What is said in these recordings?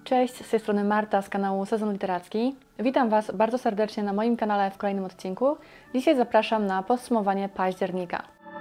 Cześć, z tej strony Marta z kanału Sezon Literacki. Witam Was bardzo serdecznie na moim kanale w kolejnym odcinku. Dzisiaj zapraszam na podsumowanie października.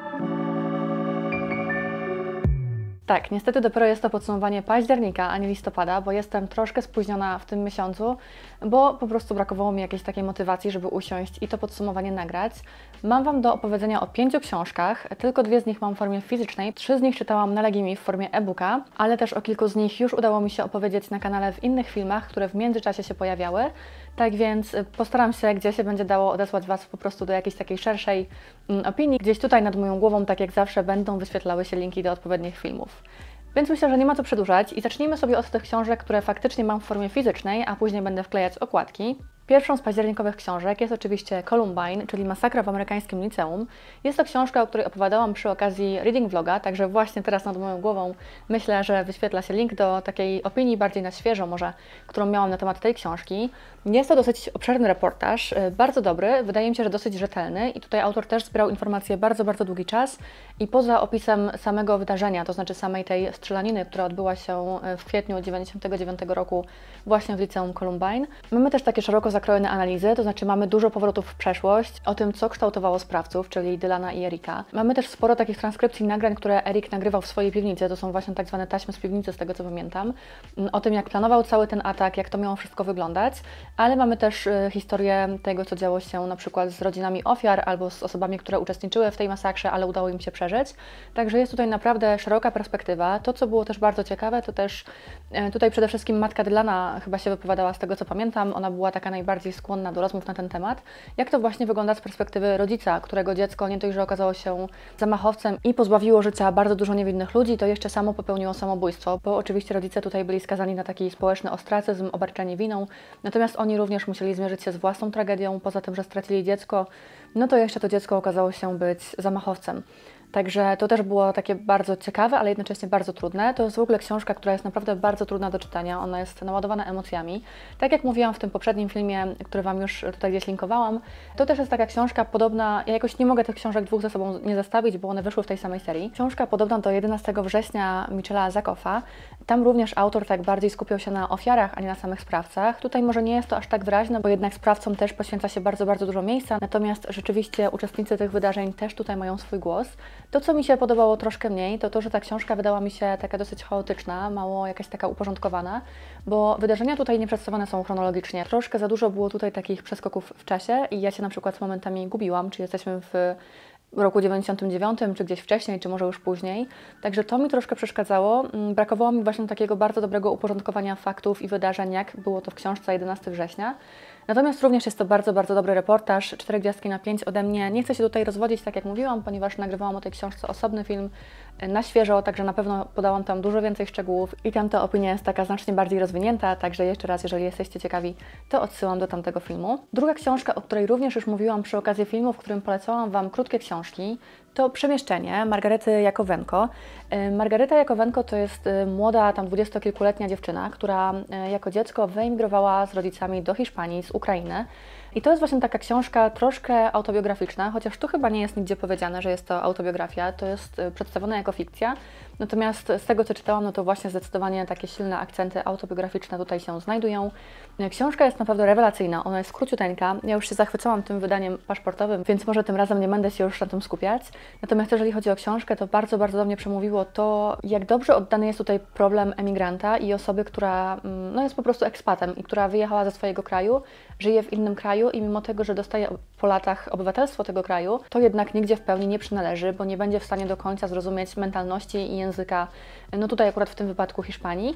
Tak, niestety dopiero jest to podsumowanie października, a nie listopada, bo jestem troszkę spóźniona w tym miesiącu, bo po prostu brakowało mi jakiejś takiej motywacji, żeby usiąść i to podsumowanie nagrać. Mam Wam do opowiedzenia o 5 książkach, tylko 2 z nich mam w formie fizycznej, 3 z nich czytałam na Legimi w formie e-booka, ale też o kilku z nich już udało mi się opowiedzieć na kanale w innych filmach, które w międzyczasie się pojawiały. Tak więc postaram się, gdzie się będzie dało, odesłać Was po prostu do jakiejś takiej szerszej opinii. Gdzieś tutaj nad moją głową, tak jak zawsze, będą wyświetlały się linki do odpowiednich filmów. Więc myślę, że nie ma co przedłużać i zacznijmy sobie od tych książek, które faktycznie mam w formie fizycznej, a później będę wklejać okładki. Pierwszą z październikowych książek jest oczywiście Columbine, czyli Masakra w amerykańskim liceum. Jest to książka, o której opowiadałam przy okazji reading vloga, także właśnie teraz nad moją głową myślę, że wyświetla się link do takiej opinii bardziej na świeżo może, którą miałam na temat tej książki. Jest to dosyć obszerny reportaż, bardzo dobry, wydaje mi się, że dosyć rzetelny i tutaj autor też zbierał informacje bardzo długi czas i poza opisem samego wydarzenia, to znaczy samej tej strzelaniny, która odbyła się w kwietniu 1999 roku właśnie w liceum Columbine, mamy też takie szeroko zakrojone analizy, to znaczy mamy dużo powrotów w przeszłość, o tym, co kształtowało sprawców, czyli Dylana i Erika. Mamy też sporo takich transkrypcji nagrań, które Erik nagrywał w swojej piwnicy, to są właśnie tak zwane taśmy z piwnicy, z tego co pamiętam, o tym, jak planował cały ten atak, jak to miało wszystko wyglądać, ale mamy też historię tego, co działo się na przykład z rodzinami ofiar albo z osobami, które uczestniczyły w tej masakrze, ale udało im się przeżyć. Także jest tutaj naprawdę szeroka perspektywa. To, co było też bardzo ciekawe, to też tutaj przede wszystkim matka Dylana chyba się wypowiadała z tego, co pamiętam. Ona była taka najbardziej skłonna do rozmów na ten temat. Jak to właśnie wygląda z perspektywy rodzica, którego dziecko nie dość, że okazało się zamachowcem i pozbawiło życia bardzo dużo niewinnych ludzi, to jeszcze samo popełniło samobójstwo, bo oczywiście rodzice tutaj byli skazani na taki społeczny ostracyzm, obarczenie winą, natomiast oni również musieli zmierzyć się z własną tragedią, poza tym, że stracili dziecko, no to jeszcze to dziecko okazało się być zamachowcem. Także to też było takie bardzo ciekawe, ale jednocześnie bardzo trudne. To jest w ogóle książka, która jest naprawdę bardzo trudna do czytania. Ona jest naładowana emocjami. Tak jak mówiłam w tym poprzednim filmie, który Wam już tutaj gdzieś linkowałam, to też jest taka książka podobna, ja jakoś nie mogę tych książek dwóch ze sobą nie zestawić, bo one wyszły w tej samej serii. Książka podobna do 11 września Michela Zakoffa. Tam również autor tak bardziej skupiał się na ofiarach, a nie na samych sprawcach. Tutaj może nie jest to aż tak wyraźne, bo jednak sprawcom też poświęca się bardzo dużo miejsca, natomiast rzeczywiście uczestnicy tych wydarzeń też tutaj mają swój głos. To, co mi się podobało troszkę mniej, to to, że ta książka wydała mi się taka dosyć chaotyczna, mało jakaś taka uporządkowana, bo wydarzenia tutaj nie przedstawione są chronologicznie. Troszkę za dużo było tutaj takich przeskoków w czasie i ja się na przykład momentami gubiłam, czy jesteśmy w roku 99, czy gdzieś wcześniej, czy może już później. Także to mi troszkę przeszkadzało. Brakowało mi właśnie takiego bardzo dobrego uporządkowania faktów i wydarzeń, jak było to w książce 11 września. Natomiast również jest to bardzo dobry reportaż, 4 gwiazdki na 5 ode mnie. Nie chcę się tutaj rozwodzić, tak jak mówiłam, ponieważ nagrywałam o tej książce osobny film na świeżo, także na pewno podałam tam dużo więcej szczegółów i tam ta opinia jest taka znacznie bardziej rozwinięta, także jeszcze raz, jeżeli jesteście ciekawi, to odsyłam do tamtego filmu. Druga książka, o której również już mówiłam przy okazji filmu, w którym polecałam Wam krótkie książki, to Przemieszczenie Margaryty Jakowenko. Margaryta Jakowenko to jest młoda, tam 20-kilkuletnia dziewczyna, która jako dziecko wyemigrowała z rodzicami do Hiszpanii z Ukrainy. I to jest właśnie taka książka troszkę autobiograficzna, chociaż tu chyba nie jest nigdzie powiedziane, że jest to autobiografia, to jest przedstawione jako fikcja. Natomiast z tego, co czytałam, no to właśnie zdecydowanie takie silne akcenty autobiograficzne tutaj się znajdują. Książka jest naprawdę rewelacyjna, ona jest króciuteńka. Ja już się zachwycałam tym wydaniem paszportowym, więc może tym razem nie będę się już na tym skupiać. Natomiast jeżeli chodzi o książkę, to bardzo do mnie przemówiło to, jak dobrze oddany jest tutaj problem emigranta i osoby, która no, jest po prostu ekspatem i która wyjechała ze swojego kraju, żyje w innym kraju i mimo tego, że dostaje po latach obywatelstwo tego kraju, to jednak nigdzie w pełni nie przynależy, bo nie będzie w stanie do końca zrozumieć mentalności i języka, no tutaj akurat w tym wypadku Hiszpanii,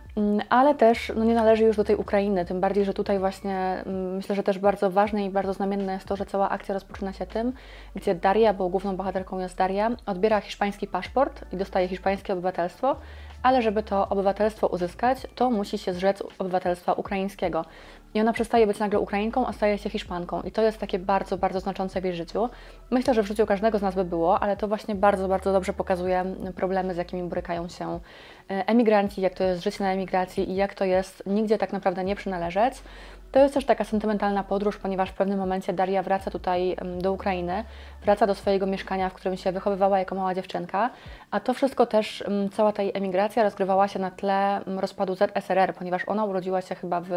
ale też no, nie należy już do tej Ukrainy, tym bardziej, że tutaj właśnie myślę, że też bardzo ważne i bardzo znamienne jest to, że cała akcja rozpoczyna się tym, gdzie Daria, bo główną bohaterką jest Daria, odbiera hiszpański paszport i dostaje hiszpańskie obywatelstwo, ale żeby to obywatelstwo uzyskać, to musi się zrzec obywatelstwa ukraińskiego. I ona przestaje być nagle Ukrainką, a staje się Hiszpanką. I to jest takie bardzo znaczące w jej życiu. Myślę, że w życiu każdego z nas by było, ale to właśnie bardzo dobrze pokazuje problemy, z jakimi borykają się emigranci, jak to jest życie na emigracji i jak to jest nigdzie tak naprawdę nie przynależeć. To jest też taka sentymentalna podróż, ponieważ w pewnym momencie Daria wraca tutaj do Ukrainy, wraca do swojego mieszkania, w którym się wychowywała jako mała dziewczynka, a to wszystko też, cała ta jej emigracja rozgrywała się na tle rozpadu ZSRR, ponieważ ona urodziła się chyba w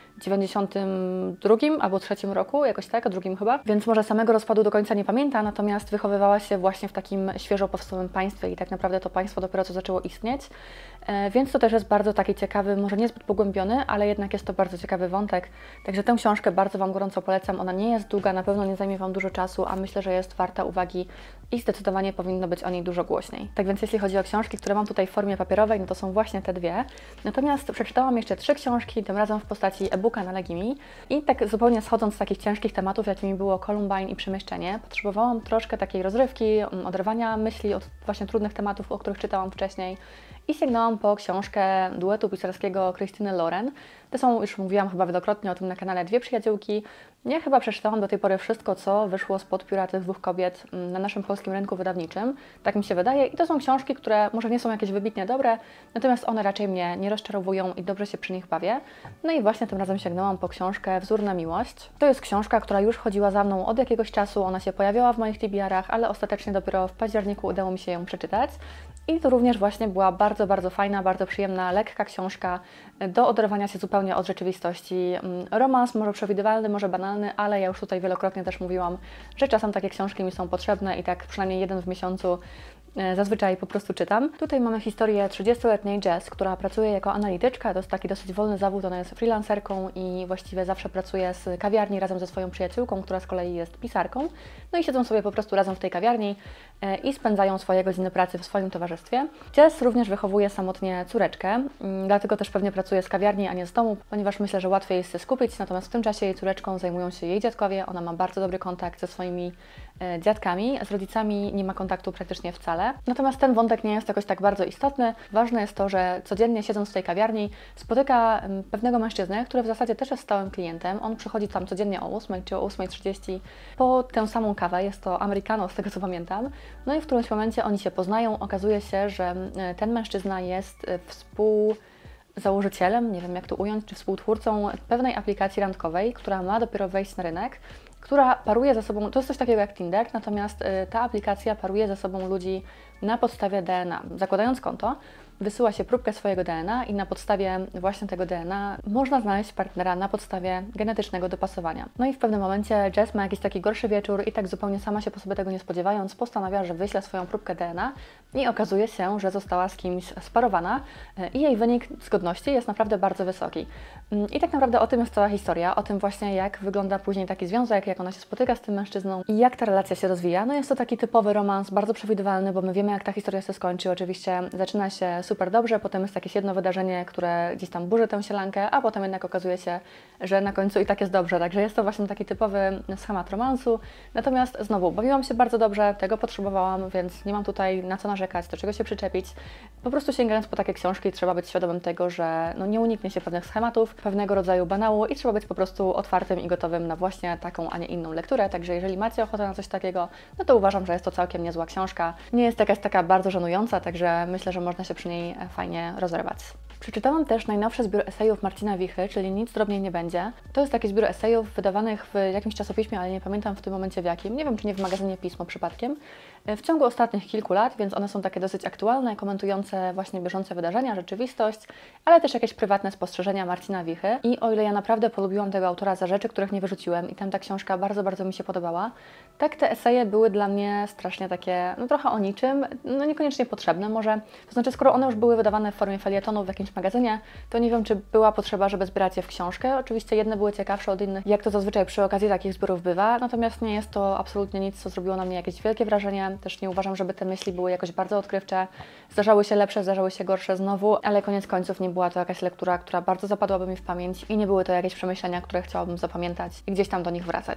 92 albo 3 roku, jakoś tak, a drugim chyba, więc może samego rozpadu do końca nie pamięta, natomiast wychowywała się właśnie w takim świeżo powstałym państwie i tak naprawdę to państwo dopiero co zaczęło istnieć, więc to też jest bardzo taki ciekawy, może niezbyt pogłębiony, ale jednak jest to bardzo ciekawy wątek, także tę książkę bardzo Wam gorąco polecam, ona nie jest długa, na pewno nie zajmie Wam dużo czasu, a myślę, że jest warta uwagi i zdecydowanie powinno być o niej dużo głośniej. Tak więc jeśli chodzi o książki, które mam tutaj w formie papierowej, no to są właśnie te dwie, natomiast przeczytałam jeszcze 3 książki, tym razem w postaci e-booka na Legimi i tak zupełnie schodząc z takich ciężkich tematów, jakimi było Columbine i Przemieszczenie, potrzebowałam troszkę takiej rozrywki, oderwania myśli od właśnie trudnych tematów, o których czytałam wcześniej i sięgnęłam po książkę duetu pisarskiego Christiny Loren. To są, już mówiłam chyba wielokrotnie o tym na kanale, 2 przyjaciółki. Ja chyba przeczytałam do tej pory wszystko, co wyszło spod pióra tych 2 kobiet na naszym polskim rynku wydawniczym. Tak mi się wydaje. I to są książki, które może nie są jakieś wybitnie dobre, natomiast one raczej mnie nie rozczarowują i dobrze się przy nich bawię. No i właśnie tym razem sięgnęłam po książkę Wzór na miłość. To jest książka, która już chodziła za mną od jakiegoś czasu. Ona się pojawiała w moich TBR-ach, ale ostatecznie dopiero w październiku udało mi się ją przeczytać. I to również właśnie była bardzo, bardzo fajna, bardzo przyjemna, lekka książka do oderwania się zupełnie od rzeczywistości. Romans może przewidywalny, może banalny, ale ja już tutaj wielokrotnie też mówiłam, że czasem takie książki mi są potrzebne i tak przynajmniej jeden w miesiącu zazwyczaj po prostu czytam. Tutaj mamy historię 30-letniej Jess, która pracuje jako analityczka. To jest taki dosyć wolny zawód, ona jest freelancerką i właściwie zawsze pracuje z kawiarni razem ze swoją przyjaciółką, która z kolei jest pisarką. No i siedzą sobie po prostu razem w tej kawiarni i spędzają swoje godziny pracy w swoim towarzystwie. Jess również wychowuje samotnie córeczkę, dlatego też pewnie pracuje z kawiarni, a nie z domu, ponieważ myślę, że łatwiej jest się skupić, natomiast w tym czasie jej córeczką zajmują się jej dziadkowie. Ona ma bardzo dobry kontakt ze swoimi dziadkami, z rodzicami nie ma kontaktu praktycznie wcale. Natomiast ten wątek nie jest jakoś tak bardzo istotny. Ważne jest to, że codziennie siedząc w tej kawiarni spotyka pewnego mężczyznę, który w zasadzie też jest stałym klientem. On przychodzi tam codziennie o 8 czy o 8:30 po tę samą kawę. Jest to Americano, z tego co pamiętam. No i w którymś momencie oni się poznają. Okazuje się, że ten mężczyzna jest współzałożycielem, nie wiem jak to ująć, czy współtwórcą pewnej aplikacji randkowej, która ma dopiero wejść na rynek, która paruje ze sobą, to jest coś takiego jak Tinder, natomiast ta aplikacja paruje ze sobą ludzi na podstawie DNA. Zakładając konto, wysyła się próbkę swojego DNA i na podstawie właśnie tego DNA można znaleźć partnera na podstawie genetycznego dopasowania. No i w pewnym momencie Jess ma jakiś taki gorszy wieczór i tak zupełnie sama się po sobie tego nie spodziewając, postanawia, że wyśle swoją próbkę DNA i okazuje się, że została z kimś sparowana i jej wynik zgodności jest naprawdę bardzo wysoki. I tak naprawdę o tym jest cała historia, o tym właśnie jak wygląda później taki związek, jak ona się spotyka z tym mężczyzną i jak ta relacja się rozwija. No jest to taki typowy romans, bardzo przewidywalny, bo my wiemy jak ta historia się skończy. Oczywiście zaczyna się super dobrze, potem jest jakieś jedno wydarzenie, które gdzieś tam burzy tę sielankę, a potem jednak okazuje się, że na końcu i tak jest dobrze. Także jest to właśnie taki typowy schemat romansu. Natomiast znowu, bawiłam się bardzo dobrze, tego potrzebowałam, więc nie mam tutaj na co narzekać, do czego się przyczepić. Po prostu sięgając po takie książki trzeba być świadomym tego, że no nie uniknie się pewnych schematów, pewnego rodzaju banału i trzeba być po prostu otwartym i gotowym na właśnie taką, a nie inną lekturę. Także jeżeli macie ochotę na coś takiego, no to uważam, że jest to całkiem niezła książka. Nie jest jakaś taka bardzo żenująca, także myślę, że można się przy niej fajnie rozrywać. Przeczytałam też najnowszy zbiór esejów Marcina Wichy, czyli Nic drobniej nie będzie. To jest taki zbiór esejów wydawanych w jakimś czasopiśmie, ale nie pamiętam w tym momencie w jakim. Nie wiem, czy nie w magazynie Pismo przypadkiem. W ciągu ostatnich kilku lat, więc one są takie dosyć aktualne, komentujące właśnie bieżące wydarzenia, rzeczywistość, ale też jakieś prywatne spostrzeżenia Marcina Wichy. I o ile ja naprawdę polubiłam tego autora za rzeczy, których nie wyrzuciłem i tam ta książka bardzo, bardzo mi się podobała, tak te eseje były dla mnie strasznie takie, no trochę o niczym, no niekoniecznie potrzebne może. To znaczy, skoro one już były wydawane w formie felietonu w jakimś magazynie, to nie wiem, czy była potrzeba, żeby zbierać je w książkę. Oczywiście jedne były ciekawsze od innych, jak to zazwyczaj przy okazji takich zbiorów bywa, natomiast nie jest to absolutnie nic, co zrobiło na mnie jakieś wielkie wrażenie. Też nie uważam, żeby te myśli były jakoś bardzo odkrywcze. Zdarzały się lepsze, zdarzały się gorsze znowu, ale koniec końców nie była to jakaś lektura, która bardzo zapadłaby mi w pamięć i nie były to jakieś przemyślenia, które chciałabym zapamiętać i gdzieś tam do nich wracać.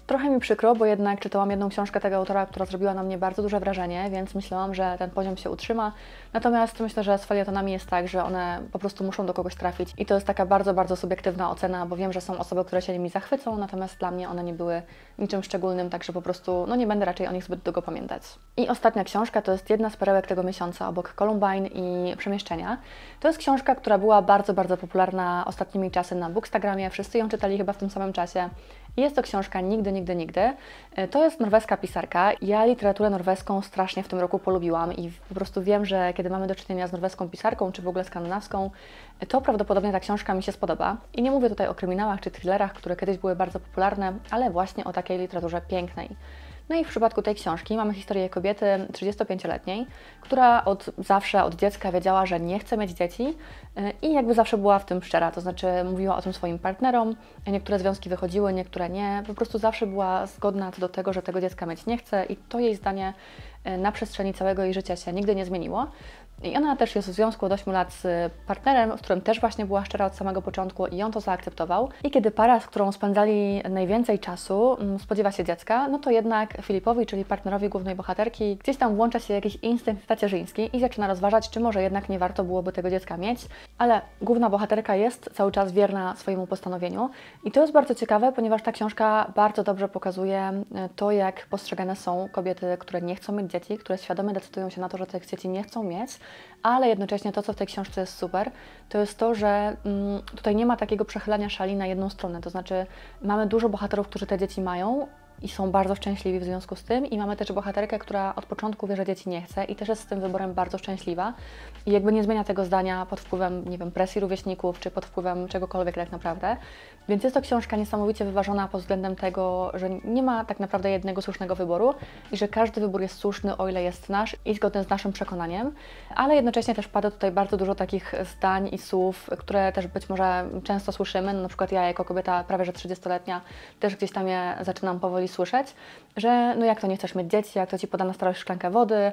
Trochę mi przykro, bo jednak czytałam jedną książkę tego autora, która zrobiła na mnie bardzo duże wrażenie, więc myślałam, że ten poziom się utrzyma. Natomiast myślę, że z felietonami jest tak, że one po prostu muszą do kogoś trafić i to jest taka bardzo, bardzo subiektywna ocena, bo wiem, że są osoby, które się nimi zachwycą, natomiast dla mnie one nie były niczym szczególnym, także po prostu nie będę raczej o nich zbyt długo pamiętać. I ostatnia książka to jest jedna z perełek tego miesiąca obok Columbine i Przemieszczenia. To jest książka, która była bardzo, bardzo popularna ostatnimi czasy na Bookstagramie, wszyscy ją czytali chyba w tym samym czasie. Jest to książka Nigdy, nigdy, nigdy. To jest norweska pisarka. Ja literaturę norweską strasznie w tym roku polubiłam i po prostu wiem, że kiedy mamy do czynienia z norweską pisarką, czy w ogóle skandynawską, to prawdopodobnie ta książka mi się spodoba. I nie mówię tutaj o kryminałach czy thrillerach, które kiedyś były bardzo popularne, ale właśnie o takiej literaturze pięknej. No i w przypadku tej książki mamy historię kobiety 35-letniej, która od zawsze, od dziecka wiedziała, że nie chce mieć dzieci i jakby zawsze była w tym szczera, to znaczy mówiła o tym swoim partnerom, niektóre związki wychodziły, niektóre nie, po prostu zawsze była zgodna co do tego, że tego dziecka mieć nie chce i to jej zdanie na przestrzeni całego jej życia się nigdy nie zmieniło. I ona też jest w związku od 8 lat z partnerem, w którym też właśnie była szczera od samego początku i on to zaakceptował. I kiedy para, z którą spędzali najwięcej czasu, spodziewa się dziecka, no to jednak Filipowi, czyli partnerowi głównej bohaterki, gdzieś tam włącza się jakiś instynkt tacierzyński i zaczyna rozważać, czy może jednak nie warto byłoby tego dziecka mieć. Ale główna bohaterka jest cały czas wierna swojemu postanowieniu. I to jest bardzo ciekawe, ponieważ ta książka bardzo dobrze pokazuje to, jak postrzegane są kobiety, które nie chcą mieć dzieci, które świadomie decydują się na to, że tych dzieci nie chcą mieć, ale jednocześnie to, co w tej książce jest super, to jest to, że tutaj nie ma takiego przechylania szali na jedną stronę, to znaczy mamy dużo bohaterów, którzy te dzieci mają i są bardzo szczęśliwi w związku z tym i mamy też bohaterkę, która od początku wie, że dzieci nie chce i też jest z tym wyborem bardzo szczęśliwa i jakby nie zmienia tego zdania pod wpływem, nie wiem, presji rówieśników czy pod wpływem czegokolwiek tak naprawdę. Więc jest to książka niesamowicie wyważona pod względem tego, że nie ma tak naprawdę jednego słusznego wyboru i że każdy wybór jest słuszny, o ile jest nasz i zgodny z naszym przekonaniem, ale jednocześnie też pada tutaj bardzo dużo takich zdań i słów, które też być może często słyszymy, na przykład ja jako kobieta prawie że 30-letnia też gdzieś tam je zaczynam powoli słyszeć, że jak to nie chcesz mieć dzieci, jak to Ci poda na starość szklankę wody,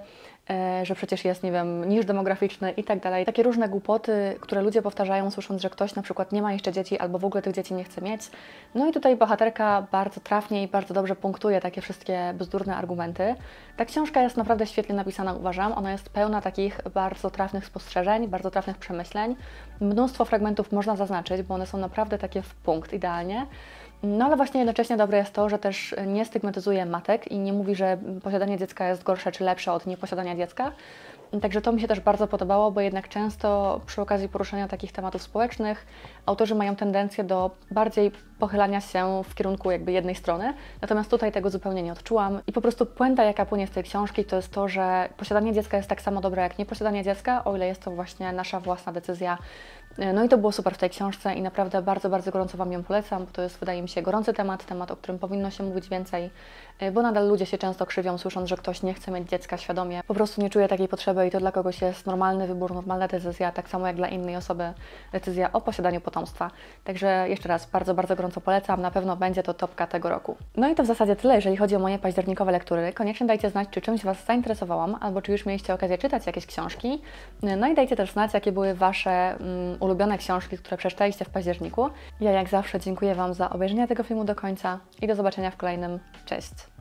że przecież jest, nie wiem, niż demograficzny i tak dalej. Takie różne głupoty, które ludzie powtarzają, słysząc, że ktoś na przykład nie ma jeszcze dzieci albo w ogóle tych dzieci nie chce mieć. No i tutaj bohaterka bardzo trafnie i bardzo dobrze punktuje takie wszystkie bzdurne argumenty. Ta książka jest naprawdę świetnie napisana, uważam. Ona jest pełna takich bardzo trafnych spostrzeżeń, bardzo trafnych przemyśleń. Mnóstwo fragmentów można zaznaczyć, bo one są naprawdę takie w punkt, idealnie. No ale właśnie jednocześnie dobre jest to, że też nie stygmatyzuje matek i nie mówi, że posiadanie dziecka jest gorsze czy lepsze od nieposiadania dziecka. Także to mi się też bardzo podobało, bo jednak często przy okazji poruszania takich tematów społecznych autorzy mają tendencję do bardziej pochylania się w kierunku jakby jednej strony, natomiast tutaj tego zupełnie nie odczułam i po prostu puenta, jaka płynie z tej książki, to jest to, że posiadanie dziecka jest tak samo dobre jak nieposiadanie dziecka, o ile jest to właśnie nasza własna decyzja. No i to było super w tej książce i naprawdę bardzo, bardzo gorąco Wam ją polecam, bo to jest, wydaje mi się, gorący temat, o którym powinno się mówić więcej, bo nadal ludzie się często krzywią, słysząc, że ktoś nie chce mieć dziecka świadomie. Po prostu nie czuje takiej potrzeby i to dla kogoś jest normalny wybór, normalna decyzja, tak samo jak dla innej osoby decyzja o posiadaniu potomstwa. Także jeszcze raz bardzo, bardzo gorąco polecam, na pewno będzie to topka tego roku. No i to w zasadzie tyle, jeżeli chodzi o moje październikowe lektury. Koniecznie dajcie znać, czy czymś Was zainteresowałam, albo czy już mieliście okazję czytać jakieś książki. No i dajcie też znać, jakie były Wasze ulubione książki, które przeczytaliście w październiku. Ja jak zawsze dziękuję Wam za obejrzenie tego filmu do końca i do zobaczenia w kolejnym. Cześć!